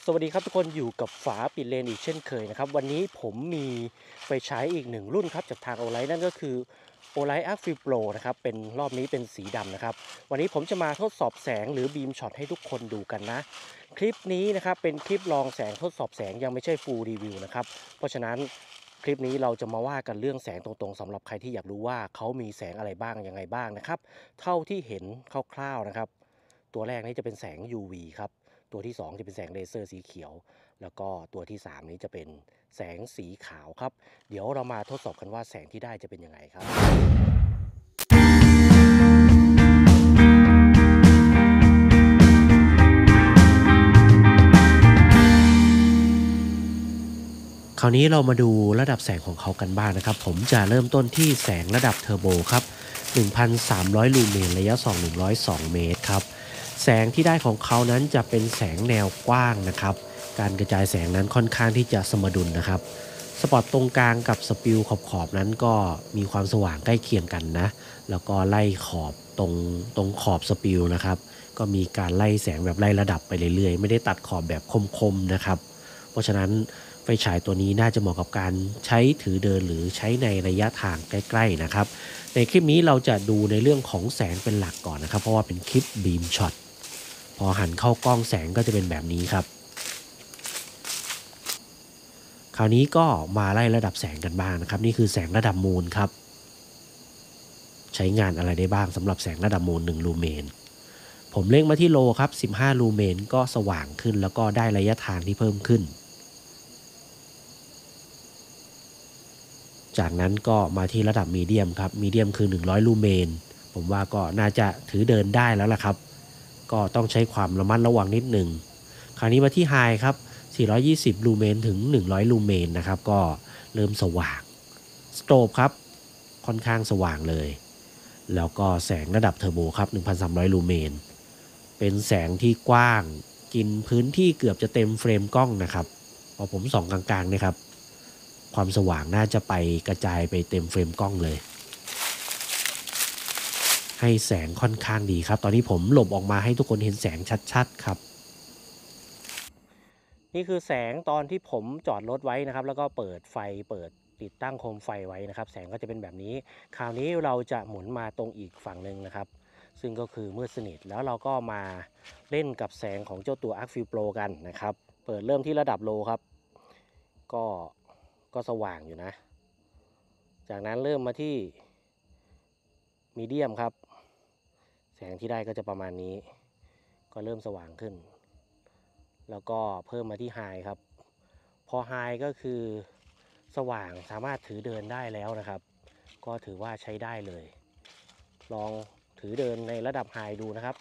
สวัสดีครับทุกคนอยู่กับฝาปิดเลนอีกเช่นเคยนะครับวันนี้ผมมีไฟใช้อีกหนึ่งรุ่นครับจากทางโอไลท์นั่นก็คือ Olight Arc Field Pro นะครับเป็นรอบนี้เป็นสีดำนะครับวันนี้ผมจะมาทดสอบแสงหรือบีมช็อตให้ทุกคนดูกันนะคลิปนี้นะครับเป็นคลิปลองแสงทดสอบแสงยังไม่ใช่ Full Review นะครับเพราะฉะนั้นคลิปนี้เราจะมาว่ากันเรื่องแสงตรงๆสำหรับใครที่อยากรู้ว่าเขามีแสงอะไรบ้างยังไงบ้างนะครับเท่าที่เห็นคร่าวๆนะครับตัวแรกนี้จะเป็นแสง UV ครับ ตัวที่2จะเป็นแสงเลเซอร์สีเขียวแล้วก็ตัวที่3นี้จะเป็นแสงสีขาวครับเดี๋ยวเรามาทดสอบกันว่าแสงที่ได้จะเป็นยังไงครับคราวนี้เรามาดูระดับแสงของเขากันบ้างนะครับผมจะเริ่มต้นที่แสงระดับเทอร์โบครับ 1,300 ลูเมนระยะส่อง102 เมตรครับแสงที่ได้ของเขานั้นจะเป็นแสงแนวกว้างนะครับการกระจายแสงนั้นค่อนข้างที่จะสมดุลนะครับสปอตตรงกลางกับสปิลขอบนั้นก็มีความสว่างใกล้เคียงกันนะแล้วก็ไล่ขอบตรงขอบสปิลนะครับก็มีการไล่แสงแบบไล่ระดับไปเรื่อยๆไม่ได้ตัดขอบแบบคมๆนะครับเพราะฉะนั้นไฟฉายตัวนี้น่าจะเหมาะกับการใช้ถือเดินหรือใช้ในระยะทางใกล้ๆนะครับในคลิปนี้เราจะดูในเรื่องของแสงเป็นหลักก่อนนะครับเพราะว่าเป็นคลิปบีมช็อตพอหันเข้ากล้องแสงก็จะเป็นแบบนี้ครับคราวนี้ก็มาไล่ระดับแสงกันบ้างนะครับนี่คือแสงระดับมูลครับใช้งานอะไรได้บ้างสำหรับแสงระดับมูล1ลูเมนผมเล็งมาที่โลครับ15ลูเมนก็สว่างขึ้นแล้วก็ได้ระยะทางที่เพิ่มขึ้นจากนั้นก็มาที่ระดับมีเดียมครับมีเดียมคือ100ลูเมนผมว่าก็น่าจะถือเดินได้แล้วล่ะครับก็ต้องใช้ความระมัดระวังนิดหนึ่งคราวนี้มาที่ไฮครับ420ลูเมนถึง100ลูเมนนะครับก็เริ่มสว่างสโตปครับค่อนข้างสว่างเลยแล้วก็แสงระดับเทอร์โบครับ1,300ลูเมนเป็นแสงที่กว้างกินพื้นที่เกือบจะเต็มเฟรมกล้องนะครับพอผมส่องกลางๆเนี่ยครับความสว่างน่าจะไปกระจายไปเต็มเฟรมกล้องเลยให้แสงค่อนข้างดีครับตอนนี้ผมหลบออกมาให้ทุกคนเห็นแสงชัดๆครับนี่คือแสงตอนที่ผมจอดรถไว้นะครับแล้วก็เปิดไฟเปิดติดตั้งโคมไฟไว้นะครับแสงก็จะเป็นแบบนี้คราวนี้เราจะหมุนมาตรงอีกฝั่งหนึ่งนะครับซึ่งก็คือมืดสนิทแล้วเราก็มาเล่นกับแสงของเจ้าตัว Arc Field Pro กันนะครับเปิดเริ่มที่ระดับโลครับก็ก็สว่างอยู่นะจากนั้นเริ่มมาที่มีเดียมครับแสงที่ได้ก็จะประมาณนี้ก็เริ่มสว่างขึ้นแล้วก็เพิ่มมาที่ไฮครับพอไฮก็คือสว่างสามารถถือเดินได้แล้วนะครับก็ถือว่าใช้ได้เลยลองถือเดินในระดับไฮดูนะครับ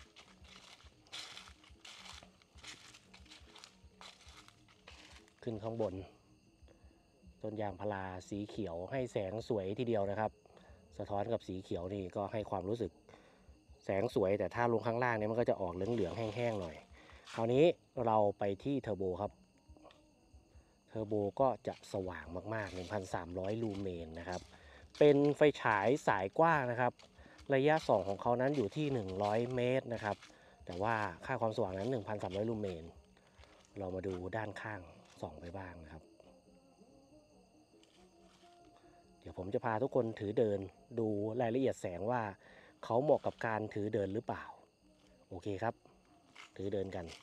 ขึ้นข้างบนต้นยางพาราสีเขียวให้แสงสวยทีเดียวนะครับสะท้อนกับสีเขียวนี่ก็ให้ความรู้สึกแสงสวยแต่ถ้าลงข้างล่างเนี่ยมันก็จะออกเหลืองๆแห้งๆหน่อยคราวนี้เราไปที่เทอร์โบครับเทอร์โบก็จะสว่างมากๆ1,300ลูเมนนะครับเป็นไฟฉายสายกว้างนะครับระยะส่องของเขานั้นอยู่ที่100เมตรนะครับแต่ว่าค่าความสว่างนั้น1,300ลูเมนเรามาดูด้านข้างส่องไปบ้างนะครับเดี๋ยวผมจะพาทุกคนถือเดินดูรายละเอียดแสงว่าเขาเหมาะกับการถือเดินหรือเปล่าโอเคครับถือเดินกัน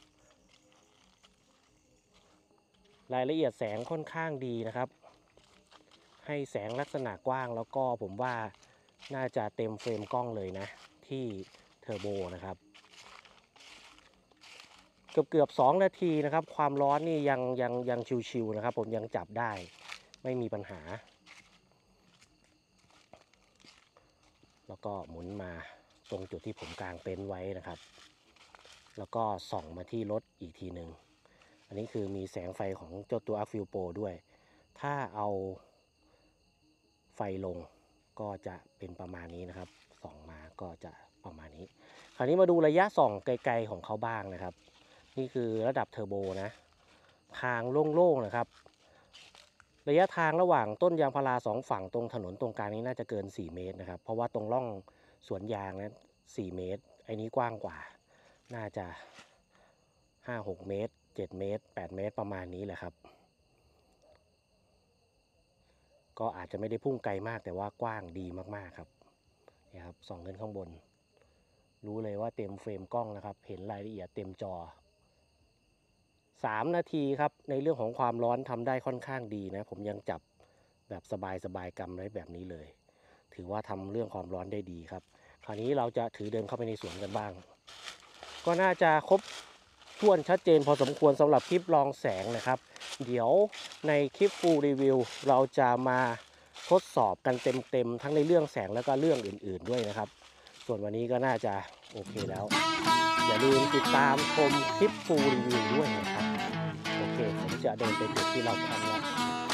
รายละเอียดแสงค่อนข้างดีนะครับให้แสงลักษณะกว้างแล้วก็ผมว่าน่าจะเต็มเฟรมกล้องเลยนะที่เทอร์โบนะครับเกือบ2นาทีนะครับความร้อนนี่ยังชิวๆนะครับผมยังจับได้ไม่มีปัญหาแล้วก็หมุนมาตรงจุดที่ผมกางเต็นท์ไว้นะครับแล้วก็ส่องมาที่รถอีกทีหนึ่งอันนี้คือมีแสงไฟของเจ้าตัว Arc Field Pro ด้วยถ้าเอาไฟลงก็จะเป็นประมาณนี้นะครับส่องมาก็จะประมาณนี้คราวนี้มาดูระยะส่องไกลๆของเขาบ้างนะครับนี่คือระดับเทอร์โบนะทางโล่งๆนะครับระยะทางระหว่างต้นยางพารา2ฝั่งตรงถนนตรงกลางนี้น่าจะเกิน4เมตรนะครับเพราะว่าตรงร่องสวนยางนั้น4เมตรไอ้นี้กว้างกว่าน่าจะ5-6เมตร 7 เมตร 8 เมตรประมาณนี้แหละครับก็อาจจะไม่ได้พุ่งไกลมากแต่ว่ากว้างดีมากๆครับนี่ครับส่องขึ้นข้างบนรู้เลยว่าเต็มเฟรมกล้องนะครับเห็นรายละเอียดเต็มจอ3 นาทีครับในเรื่องของความร้อนทำได้ค่อนข้างดีนะผมยังจับแบบสบายๆกำไว้แบบนี้เลยถือว่าทำเรื่องความร้อนได้ดีครับคราวนี้เราจะถือเดินเข้าไปในสวนกันบ้างก็น่าจะครบถ้วนชัดเจนพอสมควรสำหรับคลิปลองแสงนะครับเดี๋ยวในคลิปฟูลรีวิวเราจะมาทดสอบกันเต็มๆทั้งในเรื่องแสงแล้วก็เรื่องอื่นๆด้วยนะครับส่วนวันนี้ก็น่าจะโอเคแล้วอย่าลืมติดตามชมคลิปฟูลรีวิวด้วยนะครับโอเคผมจะเดินไปจุดที่เราทำแล้ว